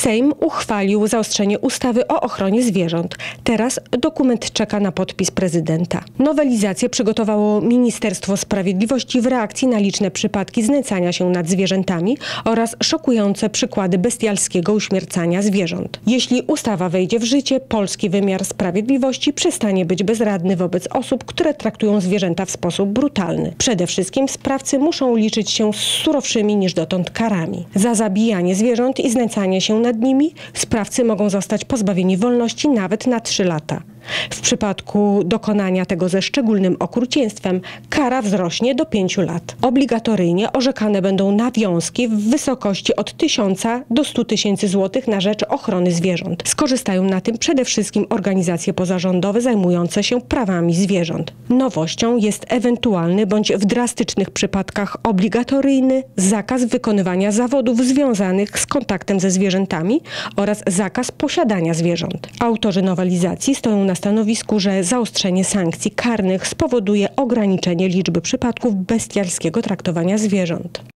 Sejm uchwalił zaostrzenie ustawy o ochronie zwierząt. Teraz dokument czeka na podpis prezydenta. Nowelizację przygotowało Ministerstwo Sprawiedliwości w reakcji na liczne przypadki znęcania się nad zwierzętami oraz szokujące przykłady bestialskiego uśmiercania zwierząt. Jeśli ustawa wejdzie w życie, polski wymiar sprawiedliwości przestanie być bezradny wobec osób, które traktują zwierzęta w sposób brutalny. Przede wszystkim sprawcy muszą liczyć się z surowszymi niż dotąd karami. Za zabijanie zwierząt i znęcanie się nad nimi sprawcy mogą zostać pozbawieni wolności nawet na 3 lata. W przypadku dokonania tego ze szczególnym okrucieństwem kara wzrośnie do 5 lat. Obligatoryjnie orzekane będą nawiązki w wysokości od 1000 do 100 000 złotych na rzecz ochrony zwierząt. Skorzystają na tym przede wszystkim organizacje pozarządowe zajmujące się prawami zwierząt. Nowością jest ewentualny bądź w drastycznych przypadkach obligatoryjny zakaz wykonywania zawodów związanych z kontaktem ze zwierzętami oraz zakaz posiadania zwierząt. Autorzy nowelizacji stoją na stanowisku, że zaostrzenie sankcji karnych spowoduje ograniczenie liczby przypadków bestialskiego traktowania zwierząt.